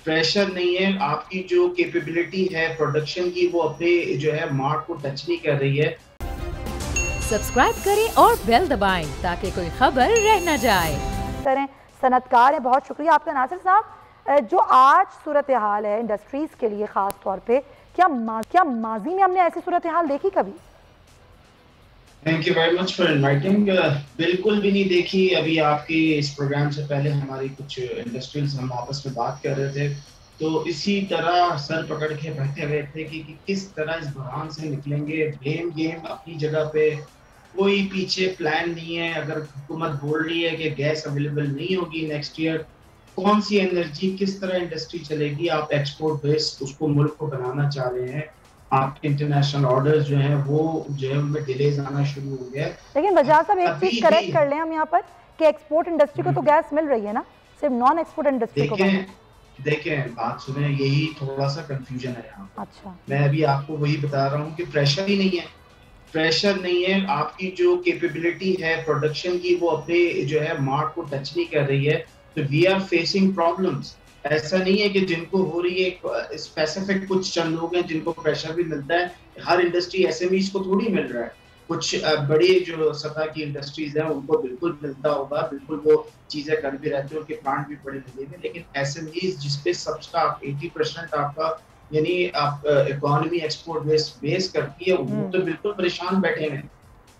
Pressure नहीं है, आपकी जो कैपेबिलिटी है प्रोडक्शन की वो अपने जो है मार्क को टच नहीं कर रही है। सब्सक्राइब करें और बेल दबाएं ताकि कोई खबर रह न जाए। करें सनतकार है। बहुत शुक्रिया आपका नासिर साहब। जो आज सूरत हाल है इंडस्ट्रीज के लिए ख़ास तौर पे, क्या माजी में हमने ऐसी सूरत हाल देखी कभी? Thank you very much for inviting. बिल्कुल भी नहीं देखी। अभी आपके इस प्रोग्राम से पहले हमारी कुछ इंडस्ट्रियल्स हम आपस में बात कर रहे थे, तो इसी तरह सर पकड़ के बैठे हुए थे कि किस तरह इस बहरान से निकलेंगे। ब्लेम गेम अपनी जगह पे, कोई पीछे प्लान नहीं है। अगर हुकूमत बोल रही है कि गैस अवेलेबल नहीं होगी नेक्स्ट ईयर, कौन सी एनर्जी, किस तरह इंडस्ट्री चलेगी? आप एक्सपोर्ट बेस्ड उसको मुल्क को बनाना चाह रहे हैं, आपके इंटरनेशनल ऑर्डर्स जो हैं वो जो है उनमें डिलेज आना शुरू हो गया। लेकिन वजह साहब एक चीज करेक्ट कर लें हम यहाँ पर कि एक्सपोर्ट इंडस्ट्री को तो गैस मिल रही है ना, सिर्फ नॉन एक्सपोर्ट इंडस्ट्री को। देखें बात सुने, यही थोड़ा सा कंफ्यूजन है यहाँ। अच्छा, मैं अभी आपको वही बता रहा हूँ कि प्रेशर ही नहीं है। प्रेशर नहीं है, आपकी जो कैपेबिलिटी है प्रोडक्शन की वो अपने जो है मार्क को टच नहीं कर रही है। तो वी आर फेसिंग प्रॉब्लम्स। ऐसा नहीं है कि जिनको हो रही है स्पेसिफिक, कुछ चंद लोग हैं जिनको प्रेशर भी मिलता है। हर इंडस्ट्री एसएमईज को थोड़ी मिल रहा है। कुछ बड़ी जो सतह की इंडस्ट्रीज हैं उनको बिल्कुल मिलता होगा, बिल्कुल वो चीजें कर भी रहते हैं, उनके प्लांट भी बड़े लगे हुए। लेकिन एसएमईज जिसपे सबका 80% आपका यानी आप इकोनॉमी एक्सपोर्ट बेस करती है, वो तो बिल्कुल परेशान बैठे हैं।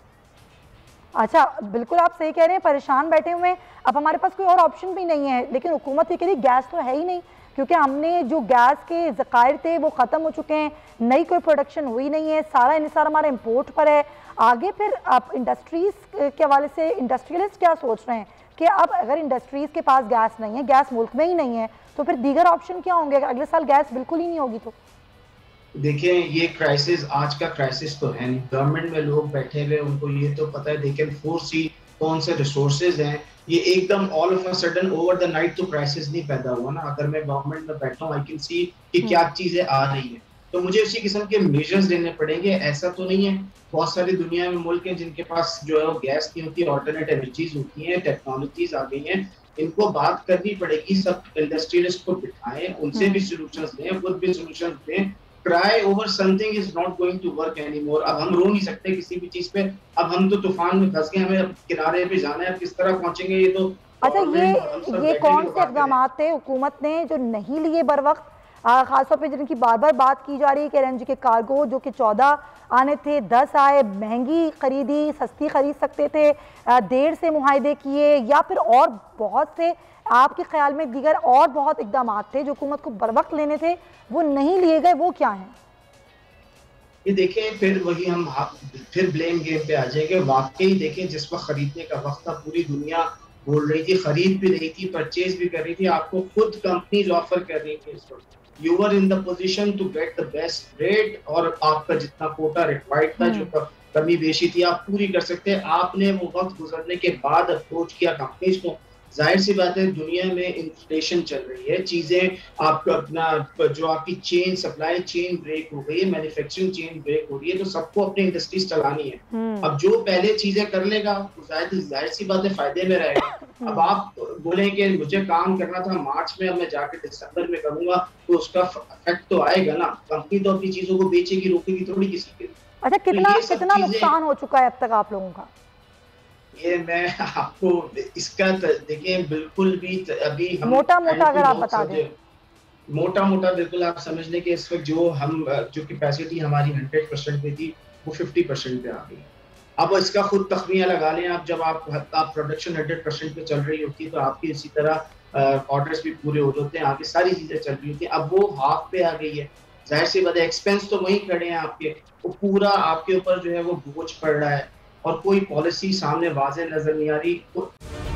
अच्छा, बिल्कुल आप सही कह रहे हैं, परेशान बैठे हुए हैं। अब हमारे पास कोई और ऑप्शन भी नहीं है, लेकिन हुकूमत ये कह रही गैस तो है ही नहीं, क्योंकि हमने जो गैस के ज़खायर थे वो ख़त्म हो चुके हैं, नई कोई प्रोडक्शन हुई नहीं है, सारा इन्हिसार हमारा इंपोर्ट पर है। आगे फिर आप इंडस्ट्रीज़ के हवाले से इंडस्ट्रियलिस्ट क्या सोच रहे हैं कि अब अगर इंडस्ट्रीज़ के पास गैस नहीं है, गैस मुल्क में ही नहीं है, तो फिर दीगर ऑप्शन क्या होंगे अगर अगले साल गैस बिल्कुल ही नहीं होगी? तो देखिए, ये क्राइसिस आज का क्राइसिस तो है नहीं। गवर्नमेंट में लोग बैठे हुए, उनको ये तो पता है, दे कैन फोरसी कौन से रिसोर्सेज हैं। ये एकदम all of a sudden over the night तो क्राइसिस नहीं पैदा हुआ ना। अगर मैं गवर्नमेंट में बैठा हूँ, आई कैन सी कि क्या चीजें आ रही है, तो मुझे उसी किस्म के मेजर्स लेने पड़ेंगे। ऐसा तो नहीं है, बहुत सारी दुनिया में मुल्क हैं जिनके पास जो है वो गैस नहीं होती, ऑल्टरनेट एनर्जीज होती हैं, टेक्नोलॉजीज आ गई हैं। इनको बात करनी पड़ेगी, सब इंडस्ट्रियलिस्ट को बिठाएं, उनसे भी सोल्यूशंस लें, खुद भी सोल्यूशंस दें। Cry over something is not going to work anymore। अब हम रो नहीं सकते किसी भी चीज पे। अब हम तो तूफान में फंस गए, हमें अब किनारे पे जाना है, अब किस तरह पहुंचेंगे ये तो। अच्छा, ये कौन से इक़दाम थे हुकूमत ने जो नहीं लिए बर वक्त, खासतौर पे जिनकी बार बार बात की जा रही है कि एलएनजी के कार्गो जो कि 14 आने थे, 10 आए, महंगी खरीदी, सस्ती खरीद सकते थे, देर से मुआहदे किए, या फिर और बहुत से आपके ख्याल में दीगर और बहुत इक़दाम थे जो हुकूमत को बर वक्त लेने थे, वो नहीं लिए गए, वो क्या हैं? ये देखें, फिर वही हम फिर ब्लेम गेम पे आ जाएंगे। वाकई देखें, जिस वक्त खरीदने का वक्त था, पूरी दुनिया बोल रही थी, खरीद भी रही थी, परचेज भी कर रही थी, आपको खुद कंपनीज ऑफर कर रही थी। इस वक्त you were in the position to get the best rate, और आपका जितना कोटा रिक्वायर्ड था, जो कमी बेशी थी, आप पूरी कर सकते हैं। आपने वो वक्त गुजरने के बाद अप्रोच किया कंपनीज को। जाहिर सी बात है, दुनिया में इन्फ्लेशन चल रही है, चीजें आपको अपना जो आपकी चेन, सप्लाई चेन ब्रेक हो गई है, मैन्युफैक्चरिंग चेन ब्रेक हो रही है, तो सबको अपनी इंडस्ट्रीज चलानी है। अब जो पहले चीजें कर लेगा जाहिर सी बात है फायदे में रहेगा। अब आप बोले कि मुझे काम करना था मार्च में, अब मैं जाकर दिसंबर में करूंगा, तो उसका इफेक्ट तो आएगा ना। कंपनी तो अपनी चीजों को बेचेगी, रोकेगी थोड़ी किसी के। अच्छा, कितना नुकसान हो चुका है अब तक आप लोगों का? ये मैं आपको इसका देखिए बिल्कुल भी अभी हम मोटा अगर आप बता दें। मोटा बिल्कुल आप समझ लें कि इस वक्त जो कैपेसिटी हमारी 100% पे थी वो 50% पे आ गई। अब इसका खुद तखमीया लगा लें आप, जब आप प्रोडक्शन 100% पे चल रही होती है तो आपकी इसी तरह ऑर्डर्स भी पूरे हो जाते हैं, आगे सारी चीजें चल रही होती हैं। अब वो हाफ पे आ गई है, जाहिर सी बात है एक्सपेंस तो वहीं खड़े हैं आपके, वो पूरा आपके ऊपर जो है वो बोझ पड़ रहा है, और कोई पॉलिसी सामने वाज़ेह नजर नहीं आ रही।